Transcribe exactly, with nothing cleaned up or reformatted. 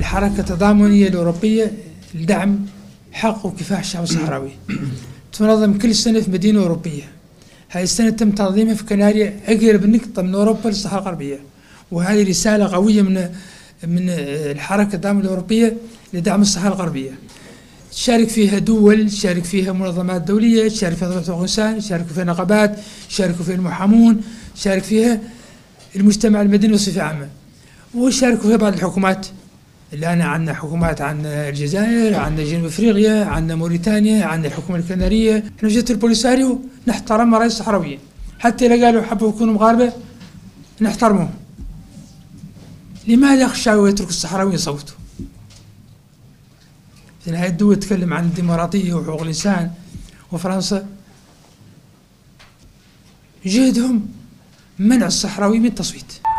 الحركة التضامنية الأوروبية لدعم حق وكفاح الشعب الصحراوي، تنظم كل سنة في مدينة أوروبية. هذه السنة تم تنظيمها في كناريا، أقرب نقطة من أوروبا للصحراء الغربية، وهذه رسالة قوية من من الحركة التضامنية الأوروبية لدعم الصحراء الغربية. تشارك فيها دول، تشارك فيها منظمات دولية، تشارك فيها حقوق الإنسان، يشاركوا فيها نقابات، يشاركوا فيها المحامون، يشارك فيها المجتمع المدني بصفة عامة، ويشاركوا فيها بعض الحكومات. الآن عندنا حكومات، عندنا الجزائر، عندنا جنوب أفريقيا، عندنا موريتانيا، عندنا الحكومة الكندرية. احنا في جزيرة البوليساريو نحترم رئيس الصحراويين، حتى إذا قالوا حبوا يكونوا مغاربة نحترمهم. لماذا يخشوا ويتركوا الصحراويين يصوتوا؟ في نهاية الدول تتكلم عن الديمقراطية وحقوق الإنسان، وفرنسا جهدهم منع الصحراوي من التصويت.